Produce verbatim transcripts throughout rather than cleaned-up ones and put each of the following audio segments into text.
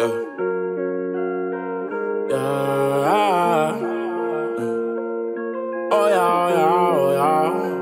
Yeah. Yeah. Oh yeah, oh yeah, oh yeah.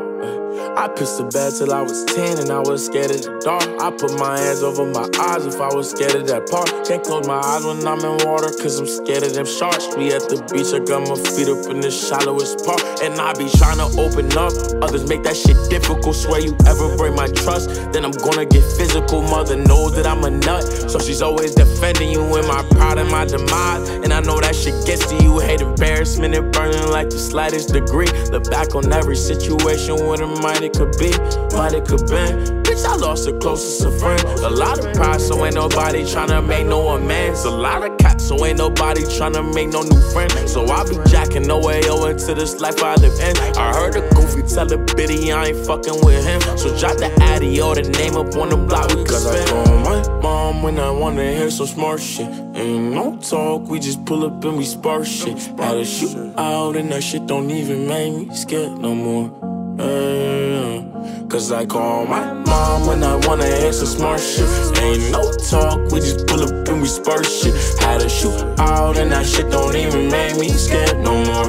I pissed the bed till I was ten and I was scared of the dark. I put my hands over my eyes if I was scared of that part. Can't close my eyes when I'm in water cause I'm scared of them sharks. We at the beach, I got my feet up in the shallowest part. And I be trying to open up, others make that shit difficult. Swear you ever break my trust, then I'm gonna get physical. Mother knows that I'm a nut, so she's always defending you in my pride and my demise. And I know that shit gets to you, hate embarrassment and burning like the slightest degree. Look back on every situation with a mind it could be, might it could been. Bitch, I lost the closest of friend. A lot of pride, so ain't nobody tryna make no amends. A lot of cats, so ain't nobody tryna make no new friend. So I be jacking no way over into this life I live in. I heard a goofy tell a biddy I ain't fucking with him. So drop the addy or the name up on the block we could spin. I call my mom when I wanna hear some smart shit. Ain't no talk, we just pull up and we spark shit. Had to shoot out and that shit don't even make me scared no more. Uh, Cause I call my mom when I wanna hear some smart shit. Ain't no talk, we just pull up and we spark shit. Had to shoot out and that shit don't even make me scared no more.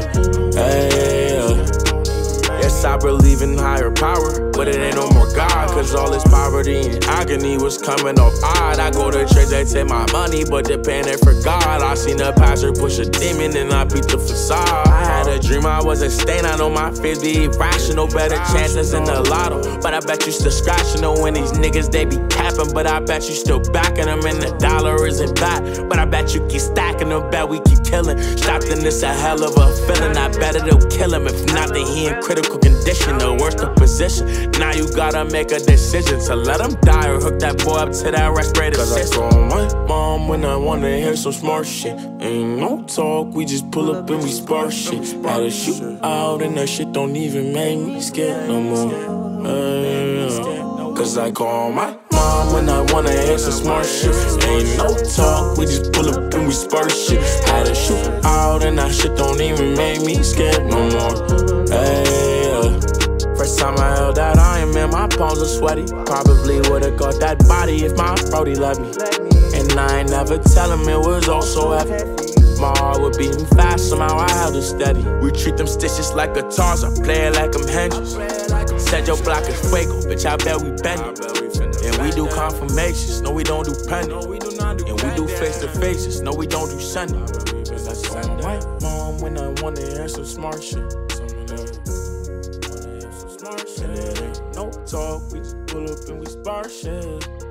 Hey, uh. Yes, I believe in higher power, but it ain't no more God. Cause all this poverty and agony was coming off odd. I go to church, they take my money, but they're paying it for God. I seen a pastor push a demon and I beat the facade. I had a dream I was a stain, I know my fears be irrational. Better chances in the lotto, but I bet you still scratching them. When these niggas, they be capping, but I bet you still backing them. And the dollar isn't back, but I bet you keep stacking them. Bet we keep killing. Strapped in this a hell of a feeling. I bet it'll kill him. If not, then he in critical condition, the worst of position. Now you gotta make a decision to let him die or hook that boy up to that respirator. Cause I call my mom when I wanna hear some smart shit. Ain't no talk, we just pull up and we spark shit. Had to shoot out and that shit don't even make me scared no more. Uh, Cause I call my mom when I wanna hear some smart shit. Ain't no talk, we just pull up and we spark shit. Had to shoot out and that shit don't even make me scared no more. Hey, uh. First time I held that iron, man, my palms are sweaty. Probably would've got that body if my brody let me. And I ain't never tell him it was all so heavy. My heart was beating fast, somehow I held it steady. We treat them stitches like guitars, I play it like them hinges. Said your block is fuego, bitch, I bet we bend it. And we do confirmations, no we don't do pending. And we do face to faces, no we don't do sending. Cause I call my mom when I wanna hear some smart shit. And it ain't no talk, we just pull up and we spark shit.